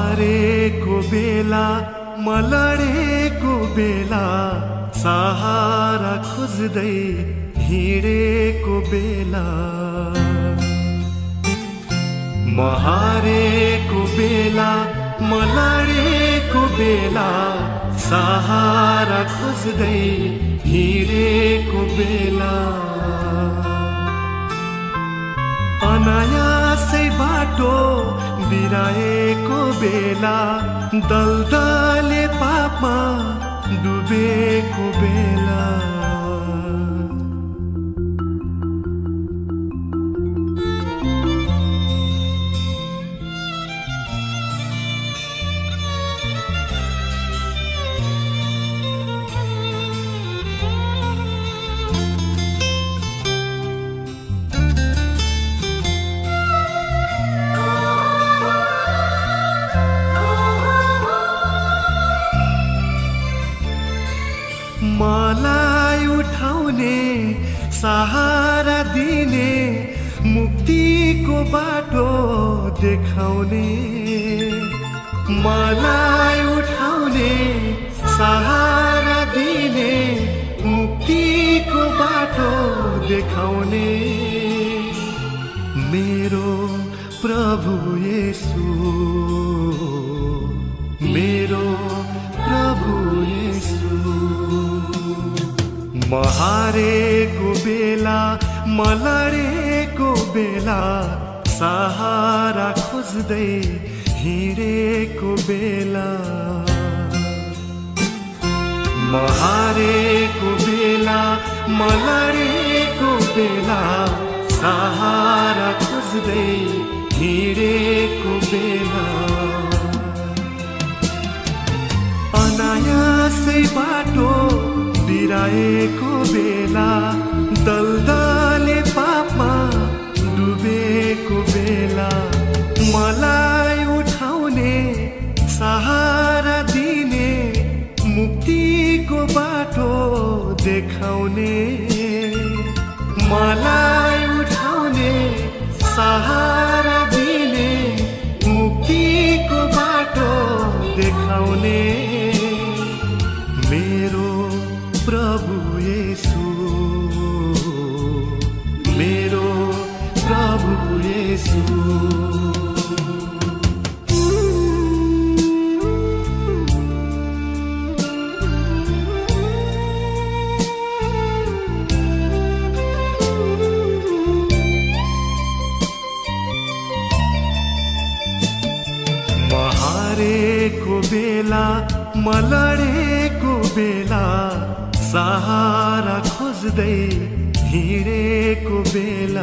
हारेको बेला मलडेको बेला सहारा खोज्दै हिँडेको बेला हारेको बेला मलडेको बेला सहारा खोज्दै हिँडेको बेला अनायासै बाटो बिराएको बेला दलदले पापमा डुबेको बेला मलाई उठाउने सहारा दिने मुक्तिको बाटो देखाउने मलाई उठाउने सहारा दिने मुक्तिको बाटो देखाउने मेरो प्रभु येशू मेरो प्रभु येशू हारेको बेला मलडेको बेला सहारा खोज्दै हिँडेको बेला हारेको बेला मलडेको बेला सहारा खोज्दै हिँडेको बेला अनायासै बाटो बिराएको बेला दलदले पापमा डुबेको बेला मलाई उठाउने सहारा दिने मुक्तिको बाटो देखाउने मलाई उठाउने सहारा दिने मुक्तिको बाटो देखाउने मेरो प्रभु येशू मेरो प्रभु येशू हारेको बेला मलडेको बेला सहारा खोज्दै हिँडेको बेला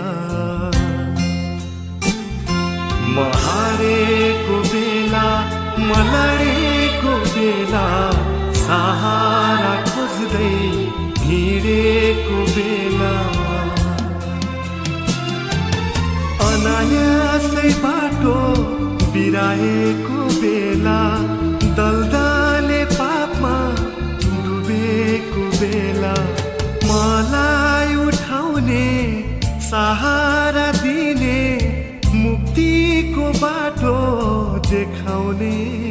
हारेको बेला मलडेको बेला सहारा खोज्दै हिँडेको बेला अनायासै बाटो बिराएको बेला दलदले पापमा डुबेको बेला मलाई उठाउने सहारा दिने मुक्तिको बाटो देखाउने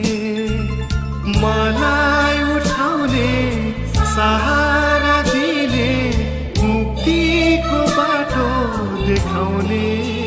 मलाई उठाउने सहारा दिने मुक्तिको बाटो देखाउने